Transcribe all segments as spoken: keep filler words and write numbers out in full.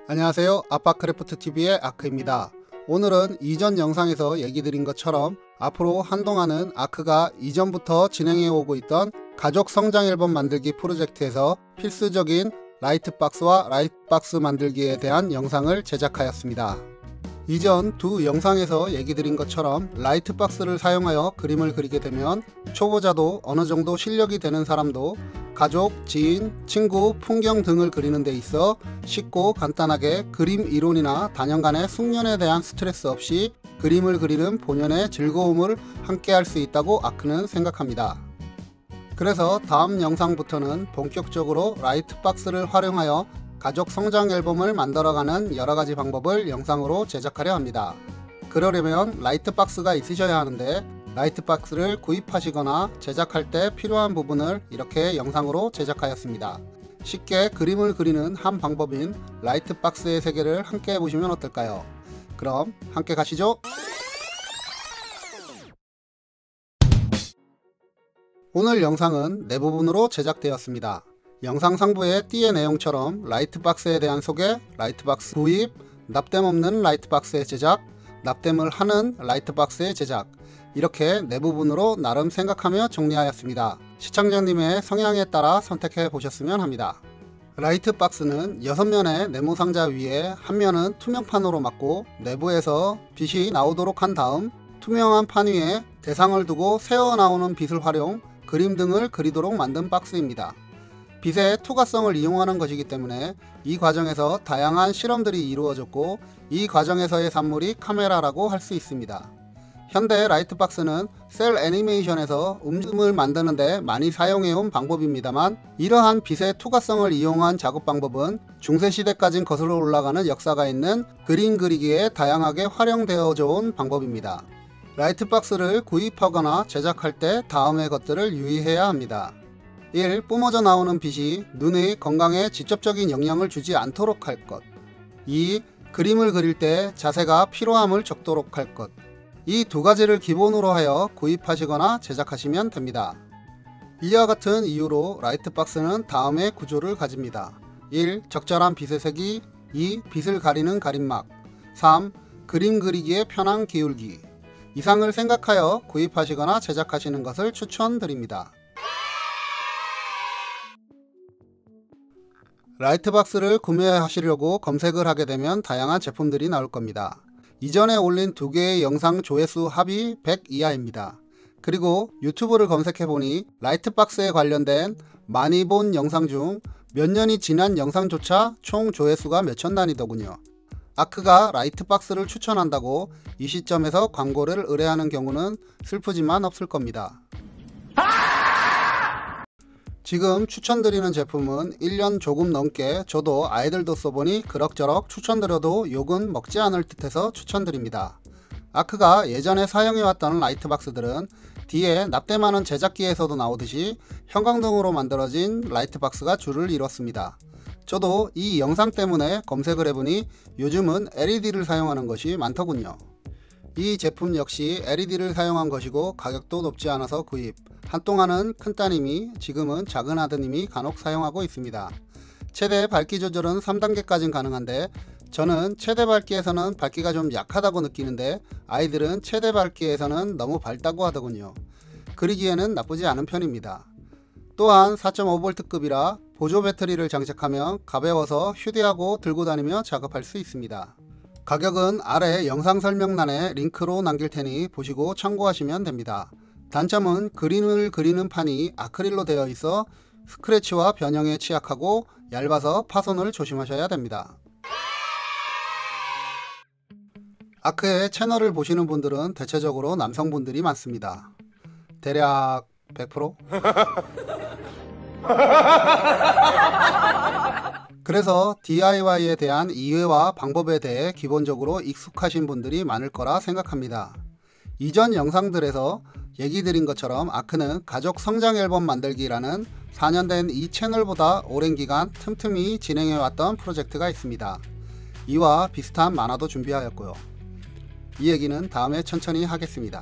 안녕하세요. 아빠크래프트티비의 아크입니다. 오늘은 이전 영상에서 얘기 드린 것처럼 앞으로 한동안은 아크가 이전부터 진행해 오고 있던 가족 성장 앨범 만들기 프로젝트에서 필수적인 라이트박스와 라이트박스 만들기에 대한 영상을 제작하였습니다. 이전 두 영상에서 얘기 드린 것처럼 라이트박스를 사용하여 그림을 그리게 되면 초보자도 어느 정도 실력이 되는 사람도 가족, 지인, 친구, 풍경 등을 그리는 데 있어 쉽고 간단하게 그림 이론이나 단연간의 숙련에 대한 스트레스 없이 그림을 그리는 본연의 즐거움을 함께 할 수 있다고 아크는 생각합니다. 그래서 다음 영상부터는 본격적으로 라이트박스를 활용하여 가족 성장 앨범을 만들어가는 여러가지 방법을 영상으로 제작하려 합니다. 그러려면 라이트박스가 있으셔야 하는데 라이트박스를 구입하시거나 제작할 때 필요한 부분을 이렇게 영상으로 제작하였습니다. 쉽게 그림을 그리는 한 방법인 라이트박스의 세계를 함께 해보시면 어떨까요? 그럼 함께 가시죠. 오늘 영상은 네 부분으로 제작되었습니다. 영상 상부의 띠의 내용처럼 라이트박스에 대한 소개, 라이트박스 구입, 납땜 없는 라이트박스의 제작, 납땜을 하는 라이트박스의 제작, 이렇게 네 부분으로 나름 생각하며 정리하였습니다. 시청자님의 성향에 따라 선택해 보셨으면 합니다. 라이트박스는 여섯 면의 네모상자 위에 한 면은 투명판으로 막고 내부에서 빛이 나오도록 한 다음 투명한 판 위에 대상을 두고 새어나오는 빛을 활용 그림 등을 그리도록 만든 박스입니다. 빛의 투과성을 이용하는 것이기 때문에 이 과정에서 다양한 실험들이 이루어졌고 이 과정에서의 산물이 카메라라고 할 수 있습니다. 현대 라이트박스는 셀 애니메이션에서 음을 만드는 데 많이 사용해온 방법입니다만 이러한 빛의 투과성을 이용한 작업 방법은 중세시대까지 거슬러 올라가는 역사가 있는 그림 그리기에 다양하게 활용되어져 온 방법입니다. 라이트박스를 구입하거나 제작할 때 다음의 것들을 유의해야 합니다. 일. 뿜어져 나오는 빛이 눈의 건강에 직접적인 영향을 주지 않도록 할 것. 이. 그림을 그릴 때 자세가 피로함을 적도록 할 것. 이 두 가지를 기본으로 하여 구입하시거나 제작하시면 됩니다. 이와 같은 이유로 라이트박스는 다음의 구조를 가집니다. 일. 적절한 빛의 세기. 이. 빛을 가리는 가림막. 삼. 그림 그리기에 편한 기울기. 이상을 생각하여 구입하시거나 제작하시는 것을 추천드립니다. 라이트박스를 구매하시려고 검색을 하게 되면 다양한 제품들이 나올 겁니다. 이전에 올린 두 개의 영상 조회수 합이 백 이하입니다. 그리고 유튜브를 검색해보니 라이트박스에 관련된 많이 본 영상 중 몇 년이 지난 영상조차 총 조회수가 몇천 단위더군요. 아크가 라이트박스를 추천한다고 이 시점에서 광고를 의뢰하는 경우는 슬프지만 없을 겁니다. 지금 추천드리는 제품은 일 년 조금 넘게 저도 아이들도 써보니 그럭저럭 추천드려도 욕은 먹지 않을 듯해서 추천드립니다. 아크가 예전에 사용해왔던 라이트박스들은 뒤에 납땜하는 제작기에서도 나오듯이 형광등으로 만들어진 라이트박스가 줄을 이뤘습니다. 저도 이 영상 때문에 검색을 해보니 요즘은 엘이디를 사용하는 것이 많더군요. 이 제품 역시 엘이디를 사용한 것이고 가격도 높지 않아서 구입. 한동안은 큰따님이 지금은 작은 아드님이 간혹 사용하고 있습니다. 최대 밝기 조절은 삼 단계까지 가능한데 저는 최대 밝기에서는 밝기가 좀 약하다고 느끼는데 아이들은 최대 밝기에서는 너무 밝다고 하더군요. 그리기에는 나쁘지 않은 편입니다. 또한 사 점 오 볼트급이라 보조 배터리를 장착하면 가벼워서 휴대하고 들고 다니며 작업할 수 있습니다. 가격은 아래 영상 설명란에 링크로 남길 테니 보시고 참고하시면 됩니다. 단점은 그림을 그리는 판이 아크릴로 되어 있어 스크래치와 변형에 취약하고 얇아서 파손을 조심하셔야 됩니다. 아크의 채널을 보시는 분들은 대체적으로 남성분들이 많습니다. 대략 백 퍼센트? 그래서 디아이와이에 대한 이해와 방법에 대해 기본적으로 익숙하신 분들이 많을 거라 생각합니다. 이전 영상들에서 얘기 드린 것처럼 아크는 가족 성장 앨범 만들기라는 사 년 된 이 채널보다 오랜 기간 틈틈이 진행해왔던 프로젝트가 있습니다. 이와 비슷한 만화도 준비하였고요. 이 얘기는 다음에 천천히 하겠습니다.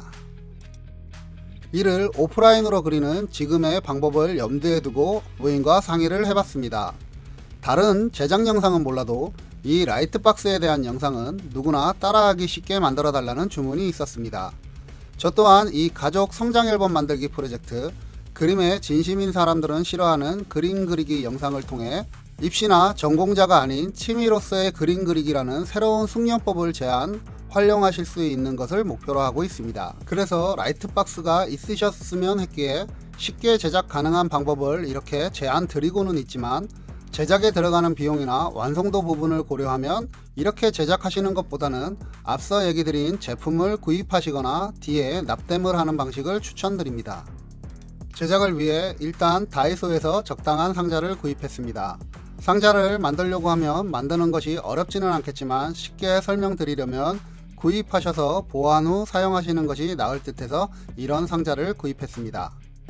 이를 오프라인으로 그리는 지금의 방법을 염두에 두고 부인과 상의를 해봤습니다. 다른 제작 영상은 몰라도 이 라이트박스에 대한 영상은 누구나 따라하기 쉽게 만들어 달라는 주문이 있었습니다. 저 또한 이 가족 성장 앨범 만들기 프로젝트 그림에 진심인 사람들은 싫어하는 그림 그리기 영상을 통해 입시나 전공자가 아닌 취미로서의 그림 그리기라는 새로운 숙련법을 제안 활용하실 수 있는 것을 목표로 하고 있습니다. 그래서 라이트박스가 있으셨으면 했기에 쉽게 제작 가능한 방법을 이렇게 제안 드리고는 있지만 제작에 들어가는 비용이나 완성도 부분을 고려하면 이렇게 제작하시는 것보다는 앞서 얘기 드린 제품을 구입하시거나 뒤에 납땜을 하는 방식을 추천드립니다. 제작을 위해 일단 다이소에서 적당한 상자를 구입했습니다. 상자를 만들려고 하면 만드는 것이 어렵지는 않겠지만 쉽게 설명드리려면 구입하셔서 보관 후 사용하시는 것이 나을 듯해서 이런 상자를 구입했습니다.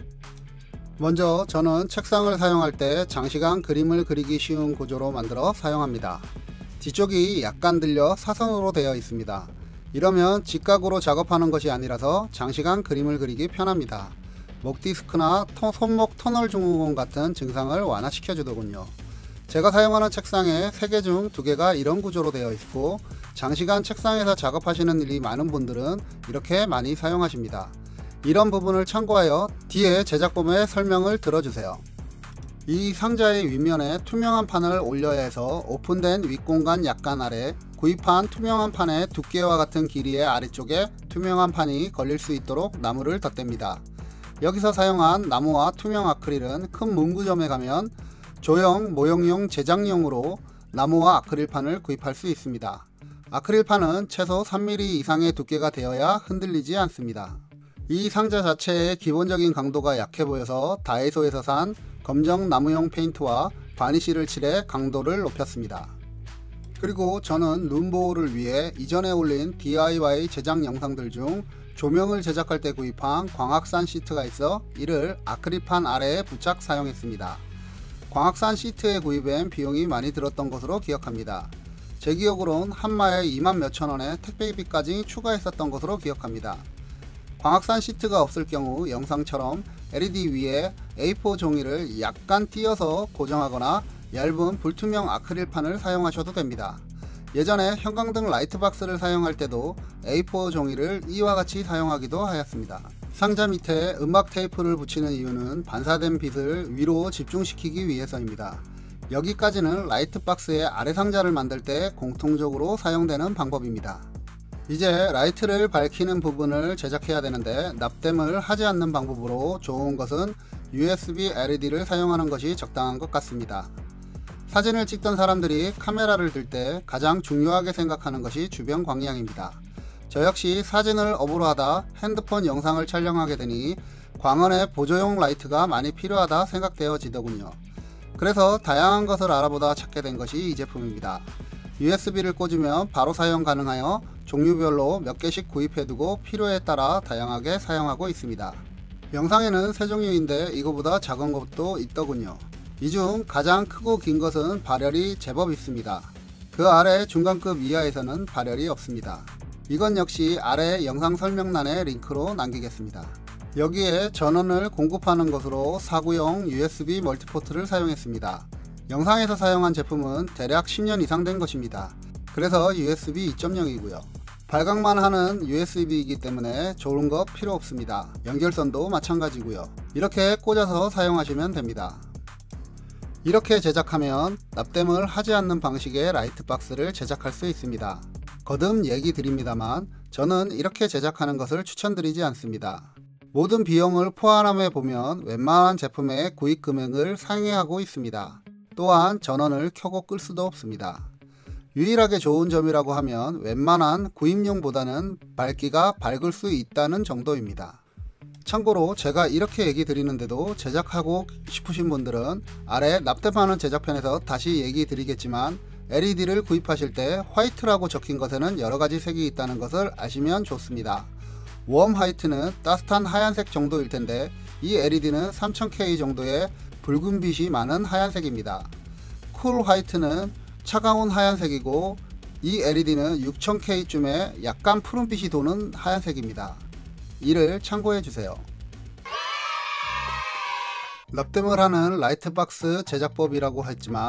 먼저 저는 책상을 사용할 때 장시간 그림을 그리기 쉬운 구조로 만들어 사용합니다. 뒤쪽이 약간 들려 사선으로 되어 있습니다. 이러면 직각으로 작업하는 것이 아니라서 장시간 그림을 그리기 편합니다. 목 디스크나 터, 손목 터널 증후군 같은 증상을 완화시켜 주더군요. 제가 사용하는 책상에 세 개 중 두 개가 이런 구조로 되어 있고 장시간 책상에서 작업하시는 일이 많은 분들은 이렇게 많이 사용하십니다. 이런 부분을 참고하여 뒤에 제작법의 설명을 들어주세요. 이 상자의 윗면에 투명한 판을 올려야 해서 오픈된 윗공간 약간 아래 구입한 투명한 판의 두께와 같은 길이의 아래쪽에 투명한 판이 걸릴 수 있도록 나무를 덧댑니다. 여기서 사용한 나무와 투명 아크릴은 큰 문구점에 가면 조형, 모형용 제작용으로 나무와 아크릴판을 구입할 수 있습니다. 아크릴판은 최소 삼 밀리미터 이상의 두께가 되어야 흔들리지 않습니다. 이 상자 자체의 기본적인 강도가 약해 보여서 다이소에서 산 검정 나무용 페인트와 바니쉬를 칠해 강도를 높였습니다. 그리고 저는 룸보호를 위해 이전에 올린 디아이와이 제작 영상들 중 조명을 제작할 때 구입한 광학산 시트가 있어 이를 아크릴판 아래에 부착 사용했습니다. 광학산 시트의 구입엔 비용이 많이 들었던 것으로 기억합니다. 제 기억으론 한마에 이만 몇천 원에 택배비까지 추가했었던 것으로 기억합니다. 광학산 시트가 없을 경우 영상처럼 엘이디 위에 에이 포 종이를 약간 띄어서 고정하거나 얇은 불투명 아크릴판을 사용하셔도 됩니다. 예전에 형광등 라이트박스를 사용할 때도 에이 포 종이를 이와 같이 사용하기도 하였습니다. 상자 밑에 음악 테이프를 붙이는 이유는 반사된 빛을 위로 집중시키기 위해서입니다. 여기까지는 라이트박스의 아래 상자를 만들 때 공통적으로 사용되는 방법입니다. 이제 라이트를 밝히는 부분을 제작해야 되는데 납땜을 하지 않는 방법으로 좋은 것은 유에스비 엘이디를 사용하는 것이 적당한 것 같습니다. 사진을 찍던 사람들이 카메라를 들 때 가장 중요하게 생각하는 것이 주변 광량입니다. 저 역시 사진을 업으로 하다 핸드폰 영상을 촬영하게 되니 광원의 보조용 라이트가 많이 필요하다 생각되어지더군요. 그래서 다양한 것을 알아보다 찾게 된 것이 이 제품입니다. 유에스비를 꽂으면 바로 사용 가능하여 종류별로 몇 개씩 구입해두고 필요에 따라 다양하게 사용하고 있습니다. 영상에는 세 종류인데 이거보다 작은 것도 있더군요. 이 중 가장 크고 긴 것은 발열이 제법 있습니다. 그 아래 중간급 이하에서는 발열이 없습니다. 이건 역시 아래 영상 설명란에 링크로 남기겠습니다. 여기에 전원을 공급하는 것으로 사구용 유에스비 멀티포트를 사용했습니다. 영상에서 사용한 제품은 대략 십 년 이상 된 것입니다. 그래서 유에스비 이 점 영이고요. 발광만 하는 유에스비이기 때문에 좋은 거 필요 없습니다. 연결선도 마찬가지고요. 이렇게 꽂아서 사용하시면 됩니다. 이렇게 제작하면 납땜을 하지 않는 방식의 라이트박스를 제작할 수 있습니다. 거듭 얘기 드립니다만 저는 이렇게 제작하는 것을 추천드리지 않습니다. 모든 비용을 포함해 보면 웬만한 제품의 구입 금액을 상회하고 있습니다. 또한 전원을 켜고 끌 수도 없습니다. 유일하게 좋은 점이라고 하면 웬만한 구입용보다는 밝기가 밝을 수 있다는 정도입니다. 참고로 제가 이렇게 얘기 드리는데도 제작하고 싶으신 분들은 아래 납땜하는 제작편에서 다시 얘기 드리겠지만 엘이디를 구입하실 때 화이트라고 적힌 것에는 여러가지 색이 있다는 것을 아시면 좋습니다. 웜 화이트는 따뜻한 하얀색 정도일 텐데 이 엘이디는 삼천 케이 정도의 붉은 빛이 많은 하얀색입니다. 쿨 화이트는 차가운 하얀색이고 이 엘이디는 육천 케이 쯤에 약간 푸른빛이 도는 하얀색입니다. 이를 참고해 주세요. 납땜을 하는 라이트박스 제작법이라고 했지만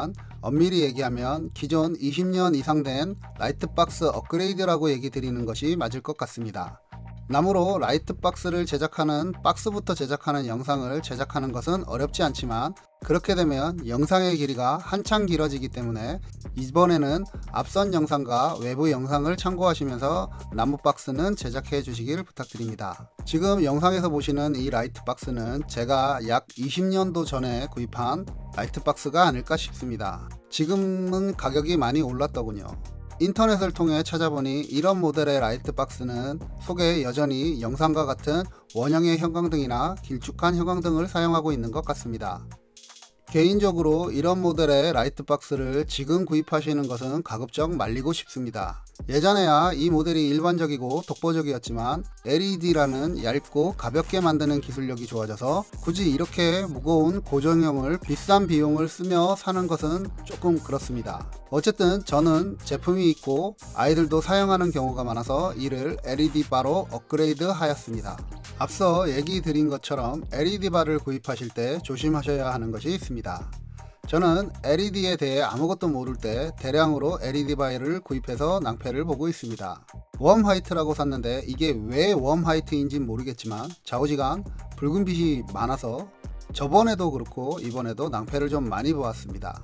엄밀히 얘기하면 기존 이십 년 이상 된 라이트박스 업그레이드라고 얘기 드리는 것이 맞을 것 같습니다. 나무로 라이트박스를 제작하는 박스부터 제작하는 영상을 제작하는 것은 어렵지 않지만 그렇게 되면 영상의 길이가 한참 길어지기 때문에 이번에는 앞선 영상과 외부 영상을 참고하시면서 나무 박스는 제작해 주시길 부탁드립니다. 지금 영상에서 보시는 이 라이트박스는 제가 약 이십 년도 전에 구입한 라이트박스가 아닐까 싶습니다. 지금은 가격이 많이 올랐더군요. 인터넷을 통해 찾아보니 이런 모델의 라이트박스는 속에 여전히 영상과 같은 원형의 형광등이나 길쭉한 형광등을 사용하고 있는 것 같습니다. 개인적으로 이런 모델의 라이트박스를 지금 구입하시는 것은 가급적 말리고 싶습니다. 예전에야 이 모델이 일반적이고 독보적이었지만 엘이디라는 얇고 가볍게 만드는 기술력이 좋아져서 굳이 이렇게 무거운 고정형을 비싼 비용을 쓰며 사는 것은 조금 그렇습니다. 어쨌든 저는 제품이 있고 아이들도 사용하는 경우가 많아서 이를 엘이디 바로 업그레이드 하였습니다. 앞서 얘기 드린 것처럼 엘이디 바를 구입하실 때 조심하셔야 하는 것이 있습니다. 저는 엘이디에 대해 아무것도 모를 때 대량으로 엘이디 바를 구입해서 낭패를 보고 있습니다. 웜 화이트라고 샀는데 이게 왜 웜 화이트인지 모르겠지만 좌우지간 붉은 빛이 많아서 저번에도 그렇고 이번에도 낭패를 좀 많이 보았습니다.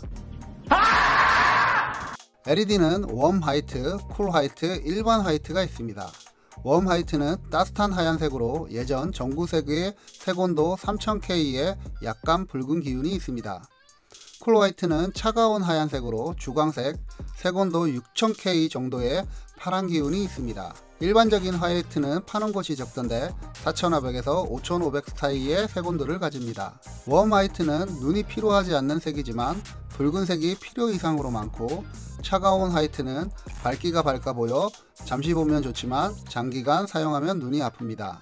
엘이디는 웜 화이트, 쿨 화이트, 일반 화이트가 있습니다. 웜 화이트는 따뜻한 하얀색으로 예전 전구색의 색온도 삼천 켈빈에 약간 붉은 기운이 있습니다. 쿨 화이트는 차가운 하얀색으로 주광색, 색온도 육천 켈빈 정도의 파란 기운이 있습니다. 일반적인 화이트는 파는 곳이 적던데 사천오백에서 오천오백 사이의 색온도를 가집니다. 웜 화이트는 눈이 피로하지 않는 색이지만 붉은색이 필요 이상으로 많고, 차가운 화이트는 밝기가 밝아 보여 잠시 보면 좋지만 장기간 사용하면 눈이 아픕니다.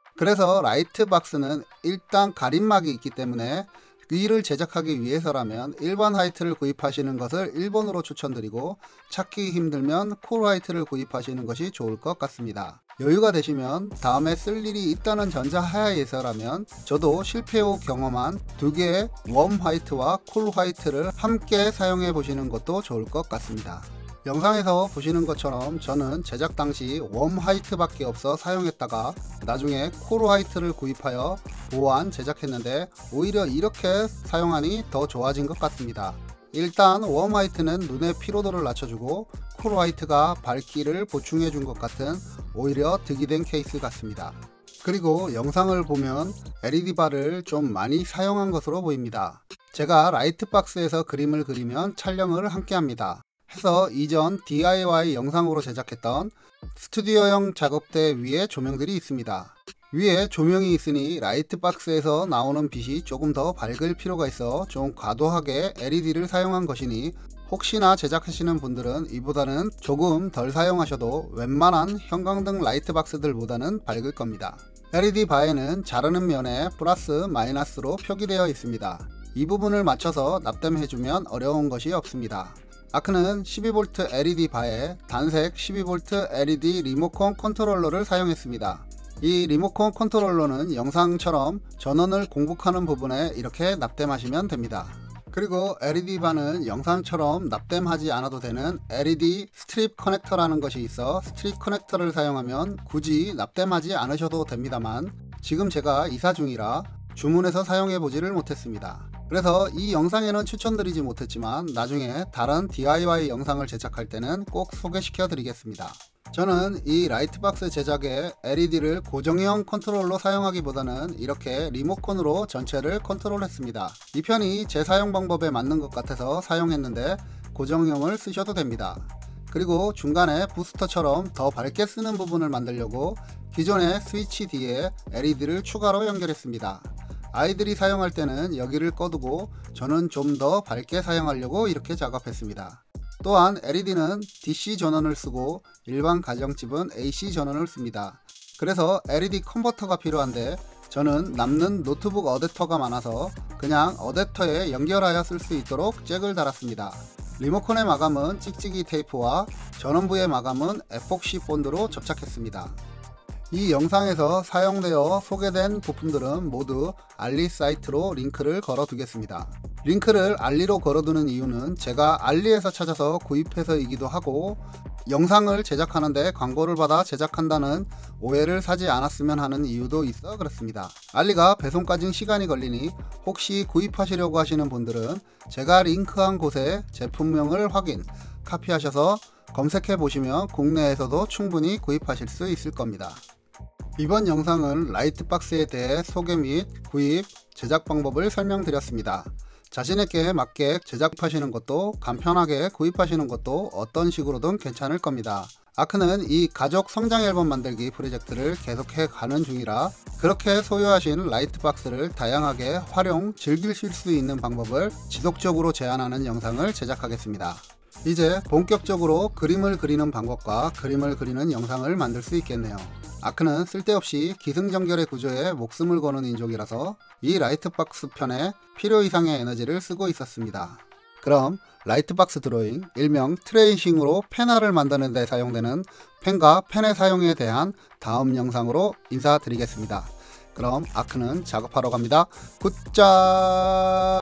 그래서 라이트박스는 일단 가림막이 있기 때문에 이를 제작하기 위해서라면 일반 화이트를 구입하시는 것을 일 번으로 추천드리고, 찾기 힘들면 쿨 화이트를 구입하시는 것이 좋을 것 같습니다. 여유가 되시면 다음에 쓸 일이 있다는 전자하에서라면 저도 실패 후 경험한 두 개의 웜 화이트와 쿨 화이트를 함께 사용해 보시는 것도 좋을 것 같습니다. 영상에서 보시는 것처럼 저는 제작 당시 웜 화이트 밖에 없어 사용했다가 나중에 쿨 화이트를 구입하여 보완 제작했는데 오히려 이렇게 사용하니 더 좋아진 것 같습니다. 일단 웜 화이트는 눈의 피로도를 낮춰주고 쿨 화이트가 밝기를 보충해 준 것 같은 오히려 득이 된 케이스 같습니다. 그리고 영상을 보면 엘이디 바를 좀 많이 사용한 것으로 보입니다. 제가 라이트박스에서 그림을 그리면 촬영을 함께 합니다. 해서 이전 디아이와이 영상으로 제작했던 스튜디오형 작업대 위에 조명들이 있습니다. 위에 조명이 있으니 라이트박스에서 나오는 빛이 조금 더 밝을 필요가 있어 좀 과도하게 엘이디를 사용한 것이니 혹시나 제작하시는 분들은 이보다는 조금 덜 사용하셔도 웬만한 형광등 라이트박스들보다는 밝을 겁니다. 엘이디 바에는 자르는 면에 플러스 마이너스로 표기되어 있습니다. 이 부분을 맞춰서 납땜해주면 어려운 것이 없습니다. 아크는 십이 볼트 엘이디 바에 단색 십이 볼트 엘이디 리모컨 컨트롤러를 사용했습니다. 이 리모컨 컨트롤러는 영상처럼 전원을 공급하는 부분에 이렇게 납땜하시면 됩니다. 그리고 엘이디 바는 영상처럼 납땜하지 않아도 되는 엘이디 스트립 커넥터라는 것이 있어 스트립 커넥터를 사용하면 굳이 납땜하지 않으셔도 됩니다만 지금 제가 이사 중이라 주문해서 사용해 보지를 못했습니다. 그래서 이 영상에는 추천드리지 못했지만 나중에 다른 디아이와이 영상을 제작할 때는 꼭 소개시켜 드리겠습니다. 저는 이 라이트박스 제작에 엘이디를 고정형 컨트롤로 사용하기보다는 이렇게 리모컨으로 전체를 컨트롤했습니다. 이 편이 제 사용 방법에 맞는 것 같아서 사용했는데 고정형을 쓰셔도 됩니다. 그리고 중간에 부스터처럼 더 밝게 쓰는 부분을 만들려고 기존의 스위치 뒤에 엘이디를 추가로 연결했습니다. 아이들이 사용할 때는 여기를 꺼두고 저는 좀 더 밝게 사용하려고 이렇게 작업했습니다. 또한 엘이디는 디씨 전원을 쓰고 일반 가정집은 에이씨 전원을 씁니다. 그래서 엘이디 컨버터가 필요한데 저는 남는 노트북 어댑터가 많아서 그냥 어댑터에 연결하여 쓸 수 있도록 잭을 달았습니다. 리모컨의 마감은 찍찍이 테이프와 전원부의 마감은 에폭시 본드로 접착했습니다. 이 영상에서 사용되어 소개된 부품들은 모두 알리 사이트로 링크를 걸어 두겠습니다. 링크를 알리로 걸어두는 이유는 제가 알리에서 찾아서 구입해서이기도 하고 영상을 제작하는데 광고를 받아 제작한다는 오해를 사지 않았으면 하는 이유도 있어 그렇습니다. 알리가 배송까지 시간이 걸리니 혹시 구입하시려고 하시는 분들은 제가 링크한 곳에 제품명을 확인, 카피하셔서 검색해 보시면 국내에서도 충분히 구입하실 수 있을 겁니다. 이번 영상은 라이트박스에 대해 소개 및 구입, 제작 방법을 설명드렸습니다. 자신에게 맞게 제작하시는 것도 간편하게 구입하시는 것도 어떤 식으로든 괜찮을 겁니다. 아크는 이 가족 성장 앨범 만들기 프로젝트를 계속해 가는 중이라 그렇게 소유하신 라이트박스를 다양하게 활용, 즐기실 수 있는 방법을 지속적으로 제안하는 영상을 제작하겠습니다. 이제 본격적으로 그림을 그리는 방법과 그림을 그리는 영상을 만들 수 있겠네요. 아크는 쓸데없이 기승전결의 구조에 목숨을 거는 인종이라서 이 라이트박스 편에 필요 이상의 에너지를 쓰고 있었습니다. 그럼 라이트박스 드로잉, 일명 트레이싱으로 펜화를 만드는 데 사용되는 펜과 펜의 사용에 대한 다음 영상으로 인사드리겠습니다. 그럼 아크는 작업하러 갑니다. 굿자!